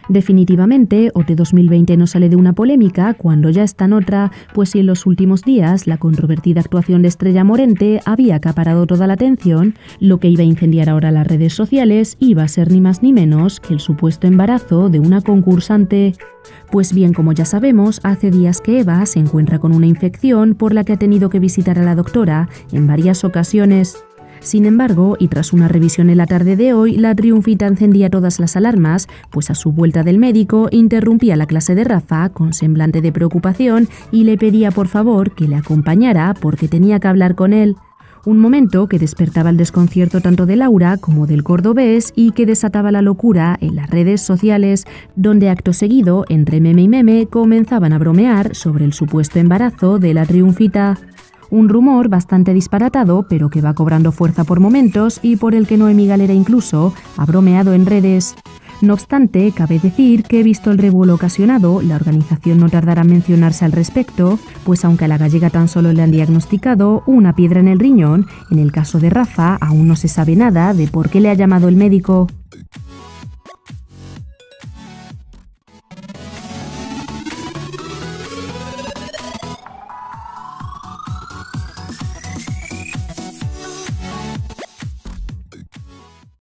Definitivamente, OT 2020 no sale de una polémica cuando ya está en otra, pues si en los últimos días la controvertida actuación de Estrella Morente había acaparado toda la atención, lo que iba a incendiar ahora las redes sociales iba a ser ni más ni menos que el supuesto embarazo de una concursante. Pues bien, como ya sabemos, hace días que Eva se encuentra con una infección por la que ha tenido que visitar a la doctora en varias ocasiones. Sin embargo, y tras una revisión en la tarde de hoy, la triunfita encendía todas las alarmas, pues a su vuelta del médico interrumpía la clase de Rafa con semblante de preocupación y le pedía por favor que le acompañara porque tenía que hablar con él. Un momento que despertaba el desconcierto tanto de Laura como del cordobés y que desataba la locura en las redes sociales, donde acto seguido, entre meme y meme, comenzaban a bromear sobre el supuesto embarazo de la triunfita. Un rumor bastante disparatado, pero que va cobrando fuerza por momentos y por el que Noemí Galera incluso ha bromeado en redes. No obstante, cabe decir que visto el revuelo ocasionado, la organización no tardará en mencionarse al respecto, pues aunque a la gallega tan solo le han diagnosticado una piedra en el riñón, en el caso de Rafa aún no se sabe nada de por qué le ha llamado el médico.